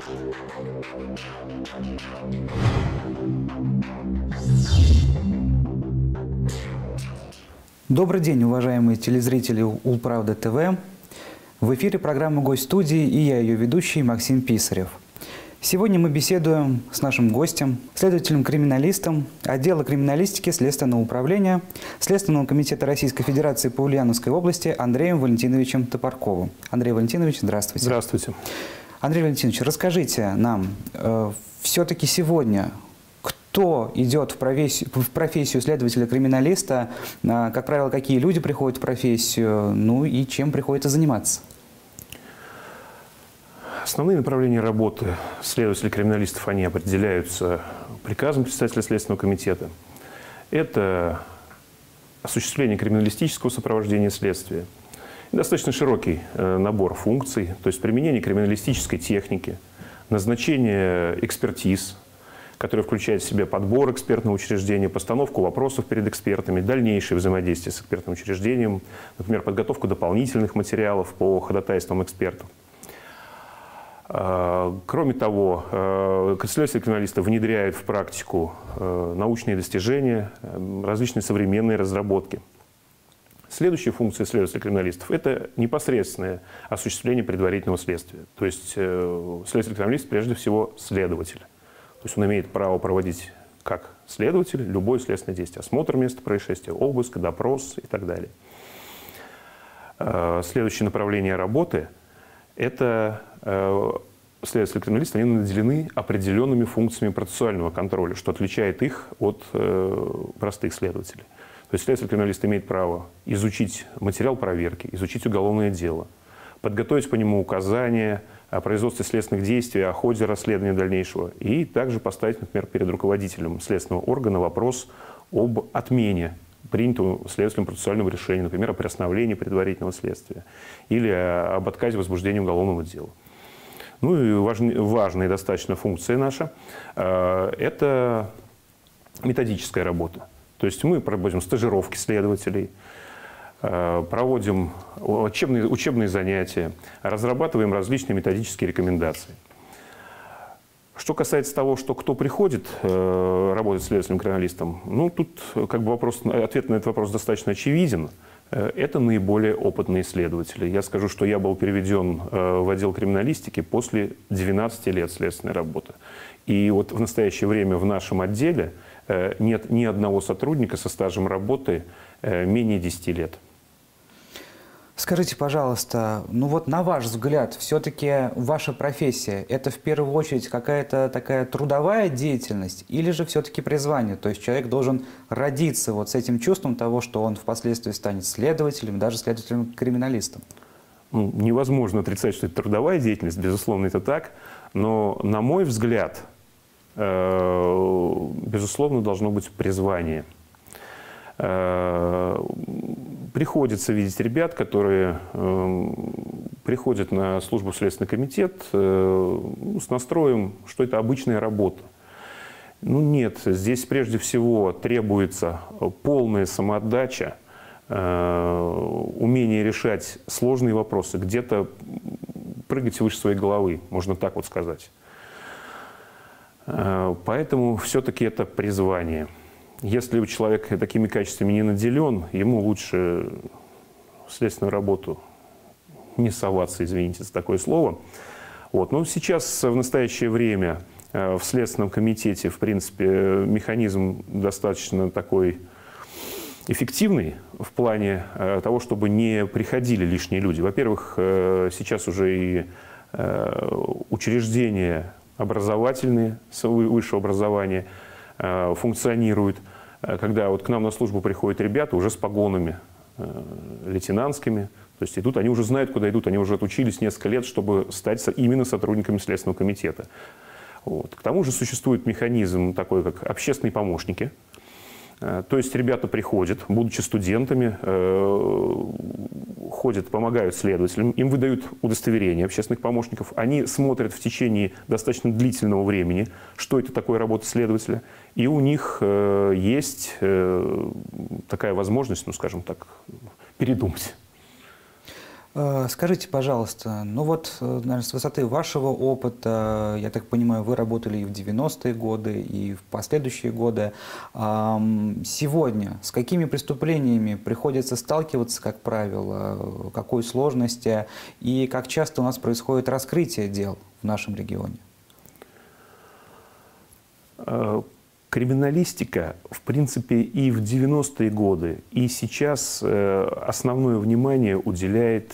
Добрый день, уважаемые телезрители Улправда ТВ. В эфире программа «Гость студии» и я, ее ведущий Максим Писарев. Сегодня мы беседуем с нашим гостем, следователем-криминалистом отдела криминалистики Следственного управления Следственного комитета Российской Федерации по Ульяновской области Андреем Валентиновичем Топорковым. Андрей Валентинович, здравствуйте. Здравствуйте. Андрей Валентинович, расскажите нам, все-таки сегодня кто идет в профессию следователя-криминалиста, как правило, какие люди приходят в профессию, ну и чем приходится заниматься? Основные направления работы следователей-криминалистов, они определяются приказом председателя Следственного комитета. Это осуществление криминалистического сопровождения следствия. И достаточно широкий набор функций, то есть применение криминалистической техники, назначение экспертиз, которое включает в себя подбор экспертного учреждения, постановку вопросов перед экспертами, дальнейшее взаимодействие с экспертным учреждением, например, подготовку дополнительных материалов по ходатайствам экспертов. Кроме того, следователи-криминалисты внедряют в практику научные достижения, различные современные разработки. Следующая функция следователя-криминалистов – это непосредственное осуществление предварительного следствия. То есть следователь-криминалист прежде всего следователь. То есть он имеет право проводить как следователь любое следственное действие. Осмотр места происшествия, обыск, допрос и так далее. Следующее направление работы – это следователи-криминалисты, они наделены определенными функциями процессуального контроля, что отличает их от простых следователей. То есть следователь-криминалист имеет право изучить материал проверки, изучить уголовное дело, подготовить по нему указания о производстве следственных действий, о ходе расследования дальнейшего, и также поставить, например, перед руководителем следственного органа вопрос об отмене принятого следователем процессуального решения, например, о приостановлении предварительного следствия или об отказе в возбуждении уголовного дела. Ну и важная достаточно функция наша – это методическая работа. То есть мы проводим стажировки следователей, проводим учебные занятия, разрабатываем различные методические рекомендации. Что касается того, что кто приходит работать следователем-криминалистом, ну тут как бы ответ на этот вопрос достаточно очевиден. Это наиболее опытные следователи. Я скажу, что я был переведен в отдел криминалистики после 12 лет следственной работы. И вот в настоящее время в нашем отделе нет ни одного сотрудника со стажем работы менее 10 лет. Скажите, пожалуйста, ну вот на ваш взгляд, все-таки ваша профессия – это в первую очередь какая-то такая трудовая деятельность или же все-таки призвание? То есть человек должен родиться вот с этим чувством того, что он впоследствии станет следователем, даже следователем-криминалистом? Ну, невозможно отрицать, что это трудовая деятельность, безусловно, это так. Но, на мой взгляд, безусловно, должно быть призвание. Приходится видеть ребят, которые приходят на службу в Следственный комитет с настроем, что это обычная работа. Ну нет, здесь прежде всего требуется полная самоотдача, умение решать сложные вопросы, где-то прыгать выше своей головы, можно так вот сказать. Поэтому все-таки это призвание. Если человек такими качествами не наделен, ему лучше в следственную работу не соваться, извините за такое слово. Вот. Но сейчас, в настоящее время, в Следственном комитете, в принципе, механизм достаточно такой эффективный в плане того, чтобы не приходили лишние люди. Во-первых, сейчас уже и учреждения образовательные, высшего образования, функционируют, когда вот к нам на службу приходят ребята уже с погонами лейтенантскими, то есть идут, они уже знают, куда идут, они уже отучились несколько лет, чтобы стать именно сотрудниками Следственного комитета. Вот. К тому же существует механизм такой, как общественные помощники. То есть ребята приходят, будучи студентами, ходят, помогают следователям, им выдают удостоверения общественных помощников, они смотрят в течение достаточно длительного времени, что это такое работа следователя, и у них есть такая возможность, ну скажем так, передумать. Скажите, пожалуйста, ну вот, наверное, с высоты вашего опыта, я так понимаю, вы работали и в 90-е годы, и в последующие годы. Сегодня с какими преступлениями приходится сталкиваться, как правило, какой сложности, и как часто у нас происходит раскрытие дел в нашем регионе? Криминалистика, в принципе, и в 90-е годы, и сейчас основное внимание уделяет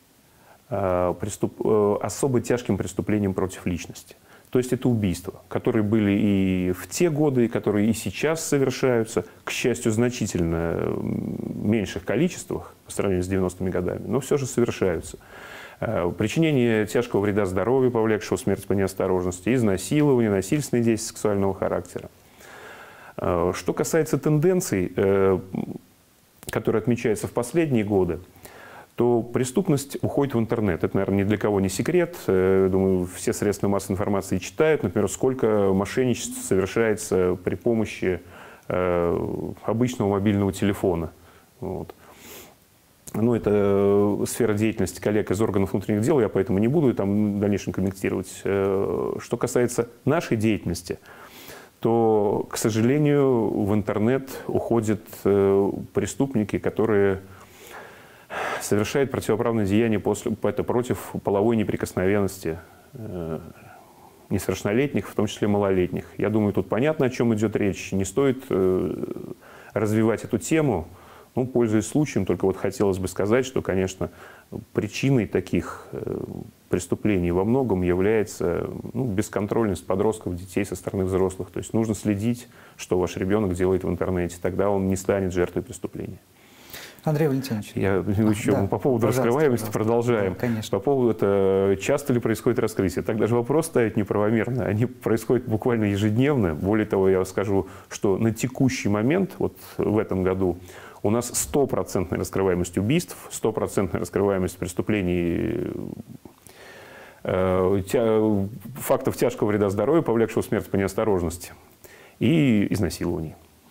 особо тяжким преступлениям против личности. То есть это убийства, которые были и в те годы, и которые и сейчас совершаются, к счастью, значительно меньших количествах по сравнению с 90-ми годами, но все же совершаются. Причинение тяжкого вреда здоровью, повлекшего смерть по неосторожности, изнасилование, насильственные действия сексуального характера. Что касается тенденций, которые отмечаются в последние годы, то преступность уходит в интернет. Это, наверное, ни для кого не секрет. Думаю, все средства массовой информации читают, например, сколько мошенничеств совершается при помощи обычного мобильного телефона. Вот. Ну, это сфера деятельности коллег из органов внутренних дел, я поэтому не буду там в дальнейшем комментировать. Что касается нашей деятельности, то, к сожалению, в интернет уходят преступники, которые совершают противоправные деяния против половой неприкосновенности несовершеннолетних, в том числе малолетних. Я думаю, тут понятно, о чем идет речь. Не стоит развивать эту тему. Ну, пользуясь случаем, только вот хотелось бы сказать, что, конечно, причиной таких преступлений во многом является бесконтрольность подростков, детей со стороны взрослых. То есть нужно следить, что ваш ребенок делает в интернете. Тогда он не станет жертвой преступления. Андрей Валентинович. Я еще по поводу раскрываемости продолжаем. Да, конечно. По поводу этого, часто ли происходит раскрытие. Так даже вопрос ставить неправомерно. Они происходят буквально ежедневно. Более того, я скажу, что на текущий момент, вот в этом году, у нас 100% раскрываемость убийств, 100% раскрываемость преступлений, фактов тяжкого вреда здоровью, повлекшего смерть по неосторожности, и изнасилований.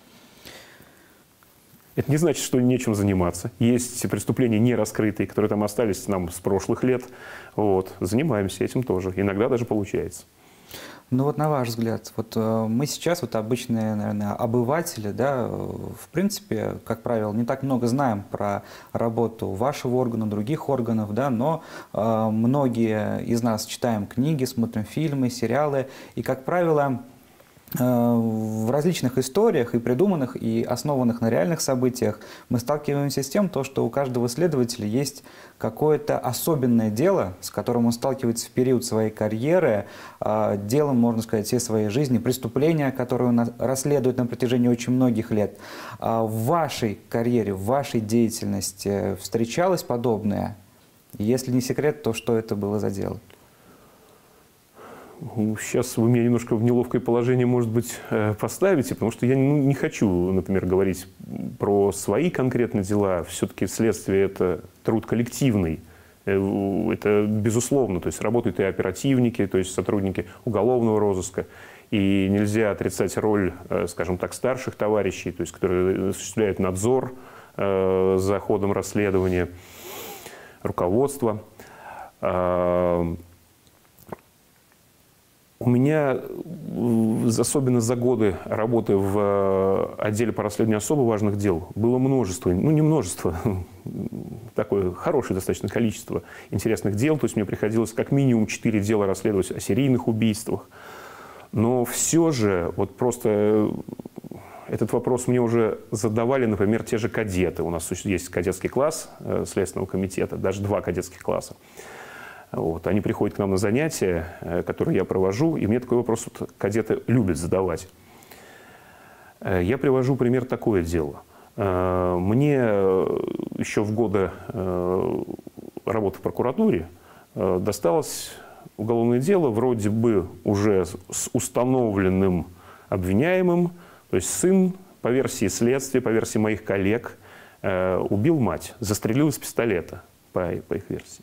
Это не значит, что нечем заниматься. Есть преступления не раскрытые, которые там остались нам с прошлых лет. Вот. Занимаемся этим тоже. Иногда даже получается. Ну вот на ваш взгляд, вот мы сейчас, вот обычные, наверное, обыватели, да, в принципе, как правило, не так много знаем про работу вашего органа, других органов, да, но многие из нас читаем книги, смотрим фильмы, сериалы, и, как правило, в различных историях, и придуманных, и основанных на реальных событиях, мы сталкиваемся с тем, что у каждого следователя есть какое-то особенное дело, с которым он сталкивается в период своей карьеры, делом, можно сказать, всей своей жизни, преступления, которые он расследует на протяжении очень многих лет. В вашей карьере, в вашей деятельности встречалось подобное? Если не секрет, то что это было за дело? Сейчас вы меня немножко в неловкое положение, может быть, поставите, потому что я не хочу, например, говорить про свои конкретные дела. Все-таки следствие – это труд коллективный. Это безусловно. То есть работают и оперативники, то есть сотрудники уголовного розыска. И нельзя отрицать роль, скажем так, старших товарищей, то есть, которые осуществляют надзор за ходом расследования, руководство. У меня, особенно за годы работы в отделе по расследованию особо важных дел, было множество, не множество, такое хорошее достаточно количество интересных дел. То есть мне приходилось как минимум 4 дела расследовать о серийных убийствах. Но все же, вот просто этот вопрос мне уже задавали, например, те же кадеты. У нас есть кадетский класс Следственного комитета, даже 2 кадетских класса. Вот. Они приходят к нам на занятия, которые я провожу, и мне такой вопрос кадеты любят задавать. Я привожу пример такое дело. Мне еще в годы работы в прокуратуре досталось уголовное дело, вроде бы уже с установленным обвиняемым, то есть сын, по версии следствия, по версии моих коллег, убил мать, застрелил из пистолета, по их версии.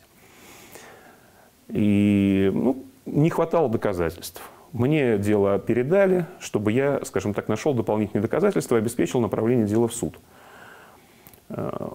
И не хватало доказательств. Мне дело передали, чтобы я, скажем так, нашел дополнительные доказательства и обеспечил направление дела в суд.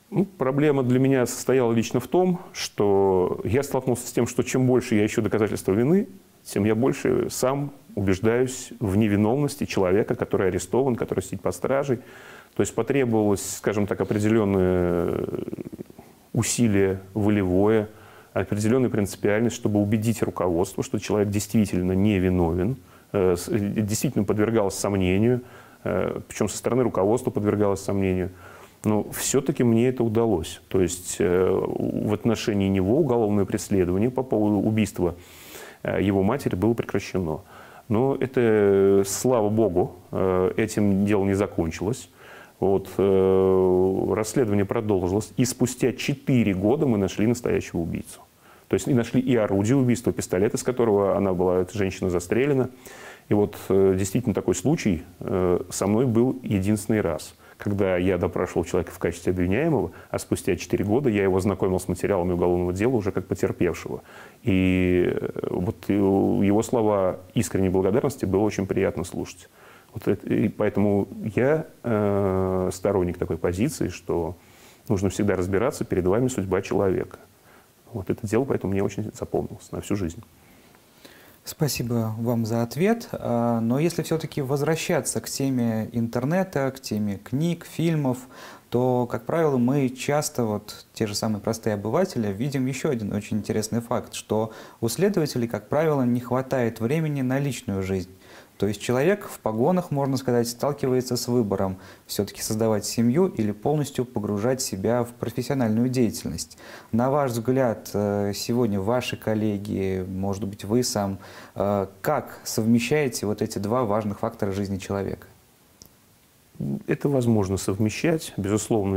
Ну, проблема для меня состояла лично в том, что я столкнулся с тем, что чем больше я ищу доказательства вины, тем я больше сам убеждаюсь в невиновности человека, который арестован, который сидит под стражей. То есть потребовалось, скажем так, определенное усилие волевое, определенная принципиальность, чтобы убедить руководство, что человек действительно невиновен, действительно подвергалось сомнению, причем со стороны руководства подвергалось сомнению. Но все-таки мне это удалось. То есть в отношении него уголовное преследование по поводу убийства его матери было прекращено. Но это, слава богу, этим дело не закончилось. Вот, расследование продолжилось, и спустя 4 года мы нашли настоящего убийцу. То есть и нашли и орудие убийства, пистолет, из которого она была, эта женщина, застрелена. И вот действительно такой случай со мной был единственный раз, когда я допрашивал человека в качестве обвиняемого, а спустя 4 года я его знакомил с материалами уголовного дела уже как потерпевшего. И вот его слова искренней благодарности было очень приятно слушать. Вот это, и поэтому я сторонник такой позиции, что нужно всегда разбираться, перед вами судьба человека. Вот это дело, поэтому мне очень запомнилось на всю жизнь. Спасибо вам за ответ. Но если все-таки возвращаться к теме интернета, к теме книг, фильмов, то, как правило, мы часто, вот те же самые простые обыватели, видим еще один очень интересный факт, что у следователей, как правило, не хватает времени на личную жизнь. То есть человек в погонах, можно сказать, сталкивается с выбором все-таки создавать семью или полностью погружать себя в профессиональную деятельность. На ваш взгляд, сегодня ваши коллеги, может быть, вы сам, как совмещаете вот эти два важных фактора жизни человека? Это возможно совмещать. Безусловно,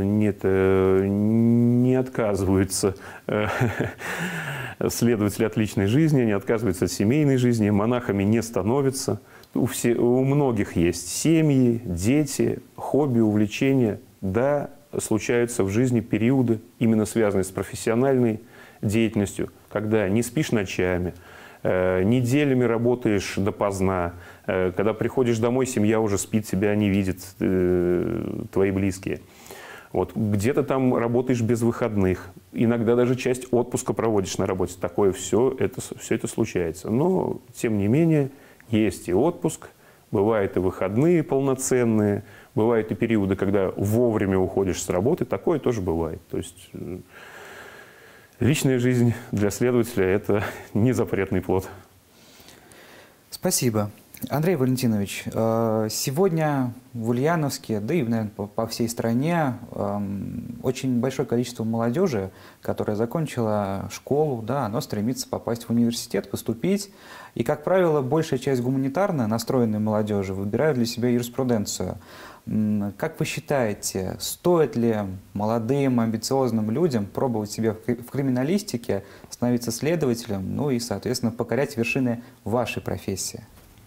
не отказываются следователи от личной жизни, не отказываются от семейной жизни, монахами не становятся. У многих есть семьи, дети, хобби, увлечения. Да, случаются в жизни периоды, именно связанные с профессиональной деятельностью, когда не спишь ночами, неделями работаешь допоздна, когда приходишь домой, семья уже спит, тебя не видит, твои близкие. Вот. Где-то там работаешь без выходных, иногда даже часть отпуска проводишь на работе. Такое все это случается. Но, тем не менее, есть и отпуск, бывают и выходные полноценные, бывают и периоды, когда вовремя уходишь с работы. Такое тоже бывает. То есть личная жизнь для следователя – это не запретный плод. Спасибо. Андрей Валентинович, сегодня в Ульяновске, да и, наверное, по всей стране, очень большое количество молодежи, которая закончила школу, да, оно стремится попасть в университет, поступить. И, как правило, большая часть гуманитарно настроенной молодежи выбирают для себя юриспруденцию. Как вы считаете, стоит ли молодым, амбициозным людям пробовать себя в криминалистике, становиться следователем, ну и, соответственно, покорять вершины вашей профессии?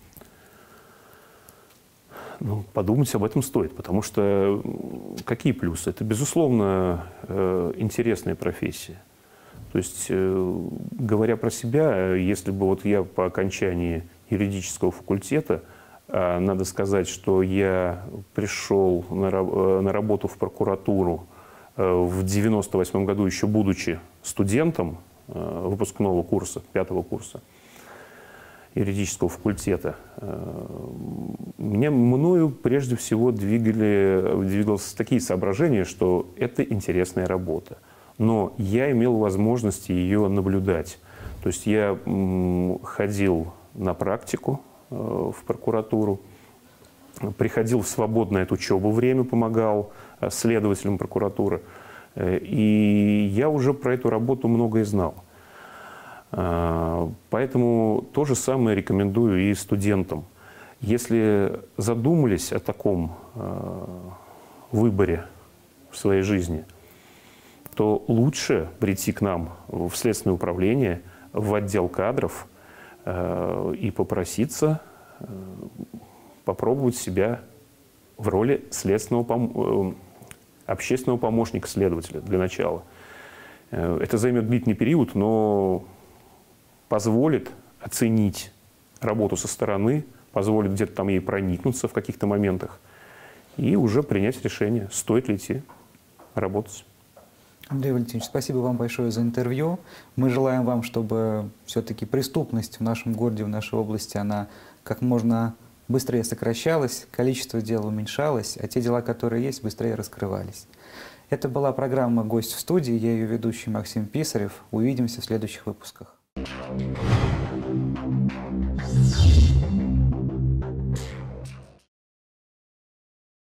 Ну, подумать об этом стоит, потому что какие плюсы? Это, безусловно, интересная профессия. То есть, говоря про себя, если бы вот я по окончании юридического факультета, надо сказать, что я пришел на работу в прокуратуру в 1998 году, еще будучи студентом выпускного курса, 5-го курса юридического факультета. Мною прежде всего двигались такие соображения, что это интересная работа. Но я имел возможность ее наблюдать. То есть я ходил на практику в прокуратуру, приходил в свободное от учебы время, помогал следователям прокуратуры. И я уже про эту работу многое знал. Поэтому то же самое рекомендую и студентам. Если задумались о таком выборе в своей жизни, то лучше прийти к нам в следственное управление, в отдел кадров и попроситься попробовать себя в роли общественного помощника следователя для начала. Это займет длительный период, но позволит оценить работу со стороны, позволит где-то там ей проникнуться в каких-то моментах и уже принять решение, стоит ли идти работать. Андрей Валентинович, спасибо вам большое за интервью. Мы желаем вам, чтобы все-таки преступность в нашем городе, в нашей области, она как можно быстрее сокращалась, количество дел уменьшалось, а те дела, которые есть, быстрее раскрывались. Это была программа «Гость в студии». Я ее ведущий Максим Писарев. Увидимся в следующих выпусках.